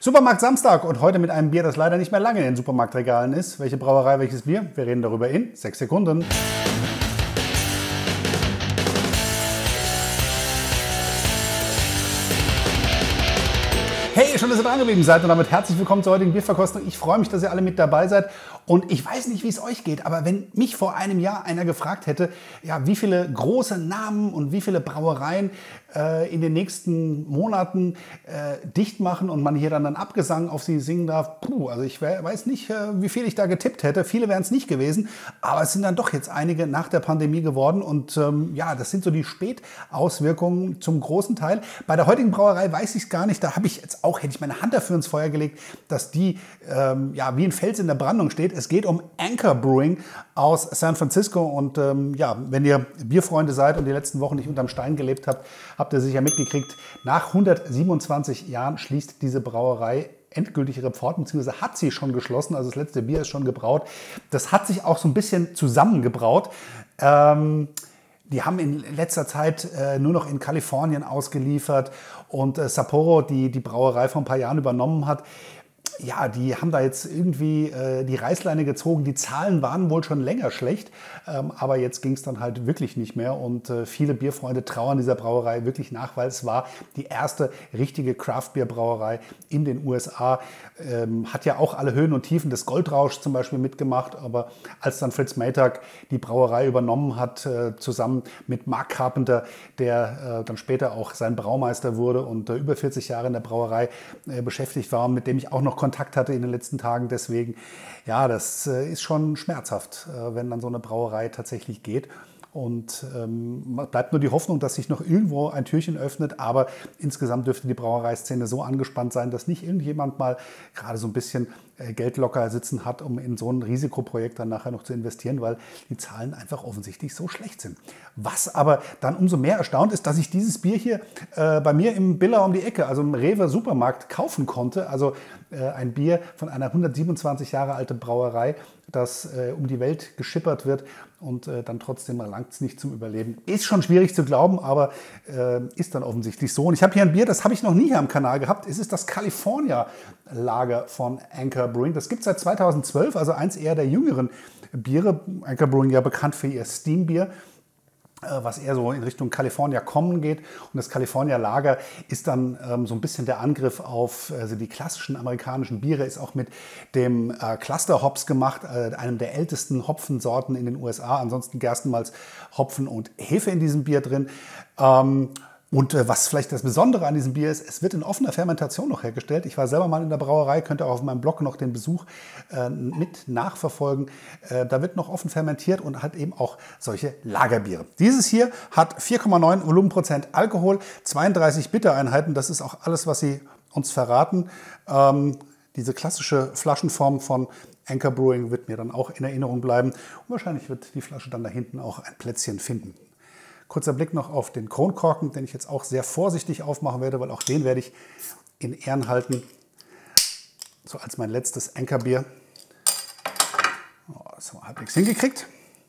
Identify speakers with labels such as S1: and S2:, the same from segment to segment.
S1: Supermarkt Samstag und heute mit einem Bier, das leider nicht mehr lange in den Supermarktregalen ist. Welche Brauerei, welches Bier? Wir reden darüber in 6 Sekunden. Hey, schön, dass ihr dran geblieben seid und damit herzlich willkommen zur heutigen Bierverkostung. Ich freue mich, dass ihr alle mit dabei seid und ich weiß nicht, wie es euch geht, aber wenn mich vor einem Jahr einer gefragt hätte, ja, wie viele große Namen und wie viele Brauereien in den nächsten Monaten dicht machen und man hier dann einen Abgesang auf sie singen darf, also ich weiß nicht, wie viel ich da getippt hätte. Viele wären es nicht gewesen, aber es sind dann doch jetzt einige nach der Pandemie geworden und ja, das sind so die Spätauswirkungen zum großen Teil. Bei der heutigen Brauerei weiß ich es gar nicht, da habe ich jetzt auch, hätte ich meine Hand dafür ins Feuer gelegt, dass die ja, wie ein Fels in der Brandung steht. Es geht um Anchor Brewing aus San Francisco und ja, wenn ihr Bierfreunde seid und die letzten Wochen nicht unterm Stein gelebt habt, habt ihr sicher mitgekriegt, nach 127 Jahren schließt diese Brauerei endgültig ihre Pforten, beziehungsweise hat sie schon geschlossen, also das letzte Bier ist schon gebraut. Das hat sich auch so ein bisschen zusammengebraut. Die haben in letzter Zeit nur noch in Kalifornien ausgeliefert und Sapporo, die Brauerei vor ein paar Jahren übernommen hat, ja, die haben da jetzt irgendwie die Reißleine gezogen. Die Zahlen waren wohl schon länger schlecht, aber jetzt ging es dann halt wirklich nicht mehr. Und viele Bierfreunde trauern dieser Brauerei wirklich nach, weil es war die erste richtige Craft-Bier-Brauerei in den USA. Hat ja auch alle Höhen und Tiefen des Goldrausch zum Beispiel mitgemacht. Aber als dann Fritz Maytag die Brauerei übernommen hat, zusammen mit Mark Carpenter, der dann später auch sein Braumeister wurde und über 40 Jahre in der Brauerei beschäftigt war und mit dem ich auch noch Kontakt hatte in den letzten Tagen. Deswegen, ja, das ist schon schmerzhaft, wenn dann so eine Brauerei tatsächlich geht. Und bleibt nur die Hoffnung, dass sich noch irgendwo ein Türchen öffnet. Aber insgesamt dürfte die Brauereiszene so angespannt sein, dass nicht irgendjemand mal gerade so ein bisschen Geld locker sitzen hat, um in so ein Risikoprojekt dann nachher noch zu investieren, weil die Zahlen einfach offensichtlich so schlecht sind. Was aber dann umso mehr erstaunt ist, dass ich dieses Bier hier bei mir im Billa um die Ecke, also im Rewe Supermarkt, kaufen konnte. Also ein Bier von einer 127 Jahre alten Brauerei, das um die Welt geschippert wird und dann trotzdem langt es nicht zum Überleben. Ist schon schwierig zu glauben, aber ist dann offensichtlich so. Und ich habe hier ein Bier, das habe ich noch nie hier am Kanal gehabt. Es ist das California Lager von Anchor Brewing. Das gibt es seit 2012, also eins eher der jüngeren Biere. Anchor Brewing ja bekannt für ihr Steambier, was eher so in Richtung California Common geht. Und das California Lager ist dann so ein bisschen der Angriff auf die klassischen amerikanischen Biere, ist auch mit dem Cluster Hops gemacht, einem der ältesten Hopfensorten in den USA. Ansonsten Gerstenmalz, Hopfen und Hefe in diesem Bier drin. Und was vielleicht das Besondere an diesem Bier ist, es wird in offener Fermentation noch hergestellt. Ich war selber mal in der Brauerei, könnt ihr auch auf meinem Blog noch den Besuch mit nachverfolgen. Da wird noch offen fermentiert und hat eben auch solche Lagerbiere. Dieses hier hat 4,9 Volumenprozent Alkohol, 32 Bittereinheiten. Das ist auch alles, was sie uns verraten. Diese klassische Flaschenform von Anchor Brewing wird mir dann auch in Erinnerung bleiben. Und wahrscheinlich wird die Flasche dann da hinten auch ein Plätzchen finden. Kurzer Blick noch auf den Kronkorken, den ich jetzt auch sehr vorsichtig aufmachen werde, weil auch den werde ich in Ehren halten. So als mein letztes Anchor-Bier. Das haben wir halbwegs hingekriegt.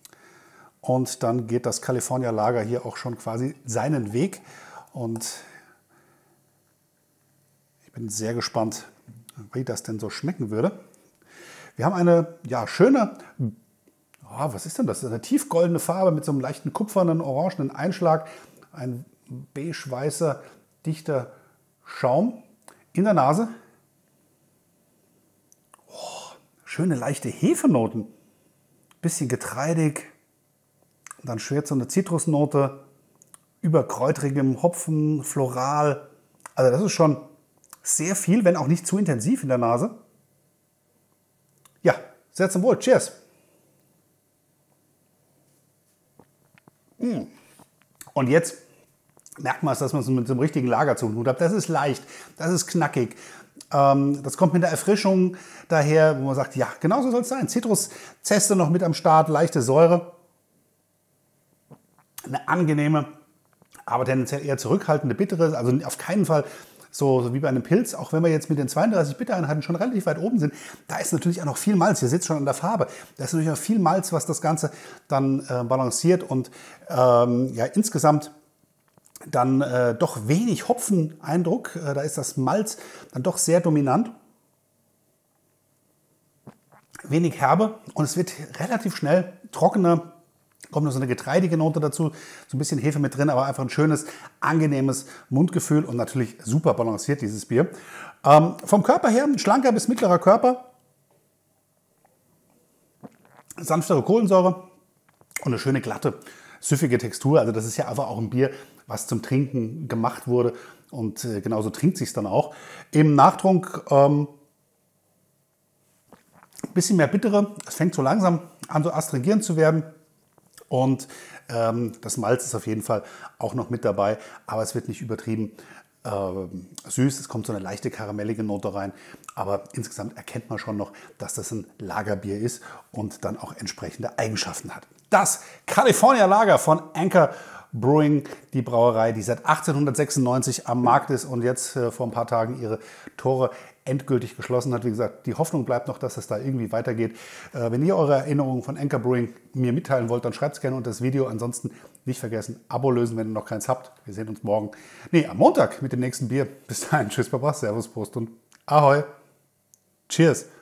S1: Und dann geht das California Lager hier auch schon quasi seinen Weg. Und ich bin sehr gespannt, wie das denn so schmecken würde. Wir haben eine ja, schöne... was ist denn das? Das ist eine tiefgoldene Farbe mit so einem leichten kupfernen, orangenen Einschlag. Ein beige-weißer, dichter Schaum in der Nase. Oh, schöne, leichte Hefenoten. Bisschen getreidig. Und dann schwirrt so eine Zitrusnote über kräutrigem Hopfen, floral. Also das ist schon sehr viel, wenn auch nicht zu intensiv in der Nase. Ja, sehr zum Wohl. Cheers! Und jetzt merkt man es, dass man es mit so einem richtigen Lager zu tun hat. Das ist leicht, das ist knackig. Das kommt mit der Erfrischung daher, wo man sagt, ja, genau so soll es sein. Zitruszeste noch mit am Start, leichte Säure. Eine angenehme, aber tendenziell eher zurückhaltende, bittere. Also auf keinen Fall so wie bei einem Pilz, auch wenn wir jetzt mit den 32 Bittereinheiten schon relativ weit oben sind, da ist natürlich auch noch viel Malz. Ihr seht es schon an der Farbe. Da ist natürlich auch viel Malz, was das Ganze dann balanciert. Und ja, insgesamt Dann doch wenig Hopfeneindruck. Da ist das Malz dann doch sehr dominant. Wenig Herbe und es wird relativ schnell trockener. Kommt noch so eine getreidige Note dazu, so ein bisschen Hefe mit drin, aber einfach ein schönes, angenehmes Mundgefühl und natürlich super balanciert dieses Bier. Vom Körper her ein schlanker bis mittlerer Körper, sanftere Kohlensäure und eine schöne glatte, süffige Textur. Also das ist ja einfach auch ein Bier, was zum Trinken gemacht wurde und genauso trinkt sich es dann auch. Im Nachtrunk ein bisschen mehr bittere. Es fängt so langsam an, so astringierend zu werden. Und das Malz ist auf jeden Fall auch noch mit dabei, aber es wird nicht übertrieben süß. Es kommt so eine leichte karamellige Note rein, aber insgesamt erkennt man schon noch, dass das ein Lagerbier ist und dann auch entsprechende Eigenschaften hat. Das California Lager von Anchor Brewing, die Brauerei, die seit 1896 am Markt ist und jetzt vor ein paar Tagen ihre Tore endgültig geschlossen hat. Wie gesagt, die Hoffnung bleibt noch, dass es da irgendwie weitergeht. Wenn ihr eure Erinnerungen von Anchor Brewing mir mitteilen wollt, dann schreibt es gerne unter das Video. Ansonsten nicht vergessen, Abo lösen, wenn ihr noch keins habt. Wir sehen uns am Montag mit dem nächsten Bier. Bis dahin, tschüss, Baba, Servus, Prost und Ahoi. Cheers.